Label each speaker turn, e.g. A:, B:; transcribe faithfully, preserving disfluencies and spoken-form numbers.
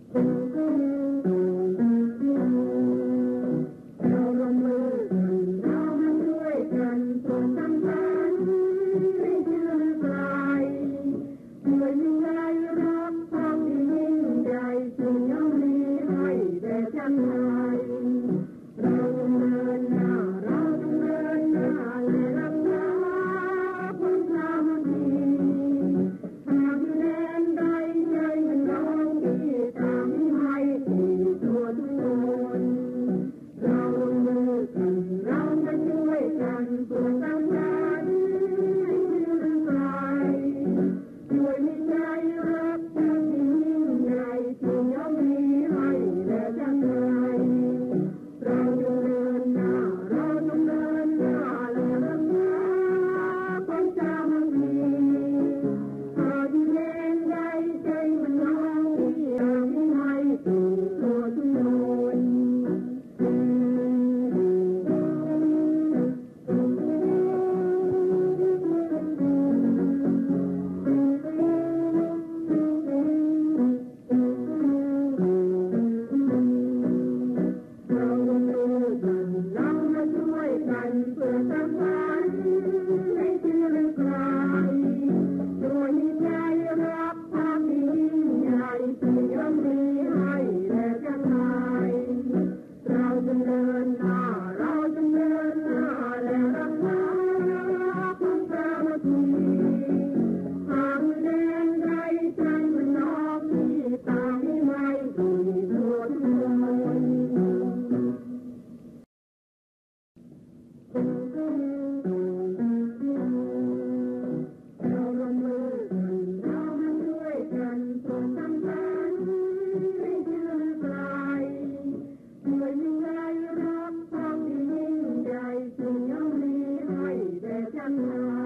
A: เราลงมือเรามาช่วยกันส่งสัมพันธ์ให้ชื่นใจด้วยมีใจรักความยิ่งใหญ่สิ่งยังมีให้แด่ฉันไทยเราต้องเดินหน้าเราต้องเดินหน้าและรักษาความสามัคคีหากอยู่แดนใดใจมันร้องที่ตามให้ที่ตัวทุกคนเราลงมือกันเรามาช่วยกันส่งสัมพันธ์ให้ชื่นใจด้วยมีใจรักความยิ่งใหญ่ที่ยังมีให้แด่ฉันไทยเราต้องเดินหน้าเราต้องเดินหน้าและรักษาความสามัคคีหากอยู่แดนใดใจมันร้องที่ตามให้สู่ตัวทุกคนเราลงมือกันเรามาช่วยกันเพื่อสัมพันธ์ให้ชื่นใจด้วยมีใจรักความยิ่งใหญ่ที่ยังมีให้แด่กันไทยเราจะเดินหน้าเราจะเดินหน้าและรักษาความสามัคคีหากแดนใดใจมันน้อมที่ตามให้สู่ตัวทุกคนเราลงมือกันเรามาช่วยกันส่งสัมพันธ์ให้ชื่นใจด้วยมีใจรักความยิ่งใหญ่สิ่งยังมีให้แด่ฉันไท